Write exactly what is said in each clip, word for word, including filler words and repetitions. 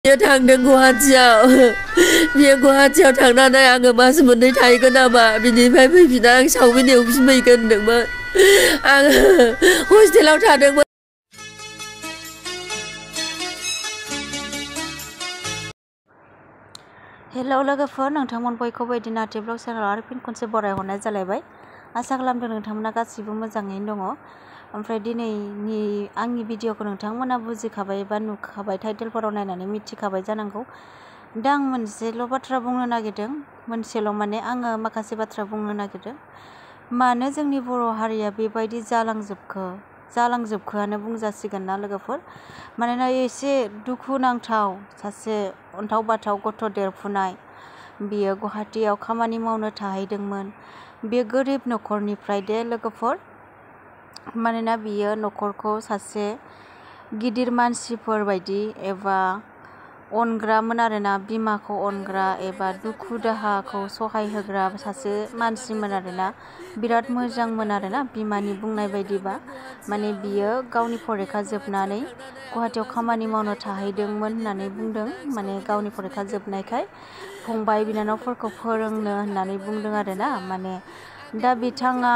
बियो थांदों गुवाहाटियाव बियो गुवाहाटियाव थांनानै आङो मास मोननै थाहैगोन नामा बिनिफ्राय फैफिना आं सावमिन एवफिनफैगोन होनदोंमोन आङो हस्टेलाव थादोंमोन। हेलौ लोगोफोर, नोंथांमोन बयखौबो बिदिनो आर्टि ब्लग चेनेलाव आरो फिन खनसे बरायहरनाय जालायबाय। आसा खालामदों नोंथांमोना गासिबो मोजाङैनो दङ। ओमफ्राय दिनैनि आंनि भिडिअखौ नोंथांमोना बुजिखाबाय बा नुखाबाय, टाइटेलफोराव नायनानै मिथिखाबाय जानांगौ। दा आं मोनसेल' बाथ्रा बुंनो नागिरदों, मोनसेल' माने आङो माखासे बाथ्रा बुंनो नागिरदों। मानो जोंनि बर' हारिया बेबायदि जालांजोबखो जालांजोबखोआनो बुंजासिगोन ना लोगोफोर। मानोना एसे दुखुनांथाव, सासे अन्थाव बाथाव गथ' देरफुनाय, बियो गुवाहाटियाव खामानि मावनो थाहैदोंमोन। बे गोरिब न'खरनिफ्राय दे लोगोफोर, मानोना बियो न'खरखौ सासे गिदिर मानसिफोर बायदि एबा अनग्रामोन आरोना, बिमाखौ अनग्रा एबा दुखु दाहाखौ सहाय होग्रा सासे मानसिमोन आरोना, बिराद मोजांमोन आरोना बिमानि बुंनाय बायदिबा। माने बियो गावनि फरिखा जोबनानै गुवाहाटियाव खामानि मावनो थाहैदोंमोन होननानै बुंदों। माने गावनि फरिखा जोबनायखाय फंबाय बिनानावफोरखौ फोरोंनो होननानै बुंदों आरोना। माने दा बिथाङा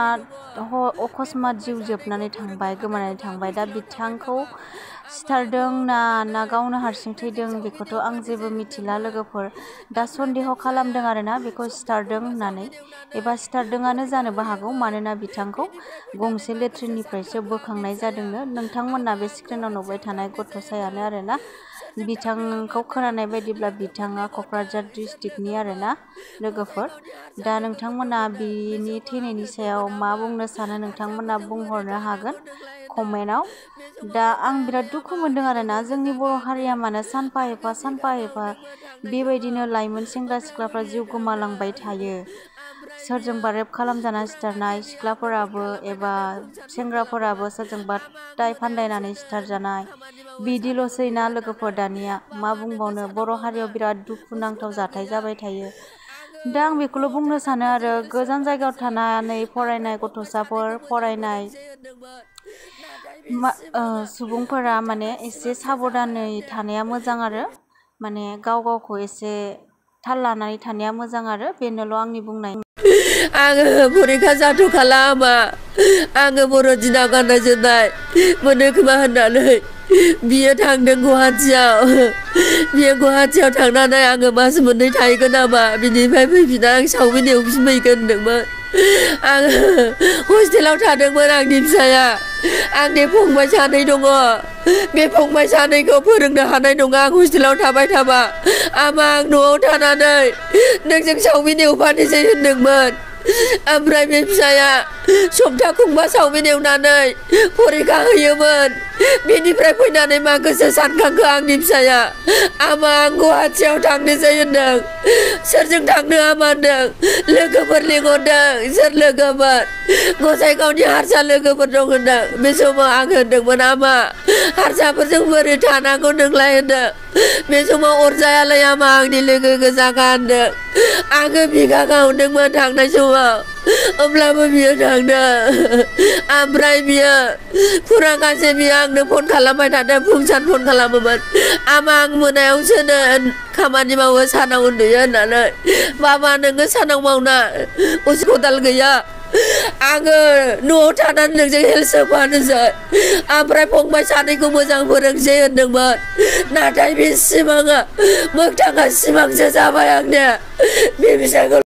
अकस्मात जिउ जोबनानै थांबाय, गोमानानै थांबाय। दा बिथांखौ सिथारदों ना ना गावनो हारसिं थैदों बेखौथ' आं जेबो मिथिला लोगोफोर। दा सन्देह खालामदों आरोना बेखौ सिथारदों होननानै, एबा सिथारदोंआनो जानोबो हागौ। मानोना बिथांखौ गंसे लेट्रिननिफ्रायसो बोखांनाय जादोंनो। नोंथांमोना बे स्क्रिनाव नुबाय थानाय गथ'सायानो आरोना। बिथांखौ खोनानाय बायदिब्ला बिथाङा क'क्राझार डिस्ट्रिक्टनि आरोना लोगोफोर। दा नोंथांमोना बिनि थैनायनि सायाव मा बुंनो सानो नोंथांमोना बुंहरनो हागोन कमेन्टआव। दा आं बिराद दुखु मोनदों आरोना, जोंनि बर' हारिया मानो सानफा एफा सानफा एफा बेबायदिनो लाइमोन सेंग्रा सिख्लाफ्रा जिउ गोमालांबाय थायो। सोरजोंबा रेप खालामजाना सिथारनाय सिख्लाफोराबो एबा सेंग्राफोराबो सोरजोंबा दाय फान्दायनानै सिथारजानाय, बिदिल'सै ना लोगोफोर दानिया। मा बुंबावनो, बर' हारियाव बिराद दुखुनांथाव जाथाय जाबाय थायो। दा आं बेखौल' बुंनो सानो आरो, गोजान जायगायाव थानानै फरायनाय गथ'साफोर, फरायनाय सुबुंफोरा माने एसे साबधानै थानाया मोजां आरो, माने गाव गावखौ एसे थाल लानानै थानाया मोजां आरो, बेनोल' आंनि बुंनाय। आङो फरिखा जाथ'खाला हामा, आङो बर' दिनाव गाननाय जोमनाय मोनो खोमा होननानै बियो थांदों गुवाहाटियाव बियो गुवाहाटियाव थांनानै आङो मास मोननै थाहैगोन नामा बिनिफ्राय फैफिना आं सावमिन एवफिनफैगोन होनदोंमोन। आङो हस्टेलाव थादोंमोन। आंनि फिसाया, आंनि फंबाय सानै दङ। बे फंबाय सानैखौ फोरोंनो हानाय नङा आं हस्टेलाव थाबाय थाबा। आमा आं न'आव थानानै नोंजों सावमिन एवफानोसै होनदोंमोन। ओमफ्राय बे फिसाया सप्ता खुंबा सावमिन एवनानै फरिखा होयोमोन। बेनिफ्राय फैनानै मा गोसो सानखांखो आंनि फिसाया, आमा आं गुवाहाटियाव थांनोसै होनदों। सोरजों थांनो आमा होनदों, लोगोफोर लिंहरदों। सोर लोगोफोर? गसाइगावनि हारसा लोगोफोर दं होनदों। बे समाव आं होनदोंमोन, आमा हारसाफोरजों बोरै थानांगौ नोंलाय होनदों। बे समाव अरजायालाय आमा आंनि लोगो गोजाखा होनदों। आङो बिगा गावदोंमोन थांनाय समाव, होमब्लाबो बियो थांदों। ओमफ्राय बियो फुरागासे बियो आंनो फन खालामबाय थादों, फुं सान फन खालामोमोन। आमा आं मोनायावसो खामानि मावो, सानाव उन्दुयो होननानै। बाबा नोङो सानाव मावना, हस्पिटाल गैया, आङो न'आव थानानै नोंजों हेल्थ होफानोसै, ओमफ्राय फंबाय सानैखौ मोजां फोरोंसै होनदोंमोन। नाथाय बे सिमाङा मोगथाङा सिमांसो जाबाय आंनिया। बे फिसाखौ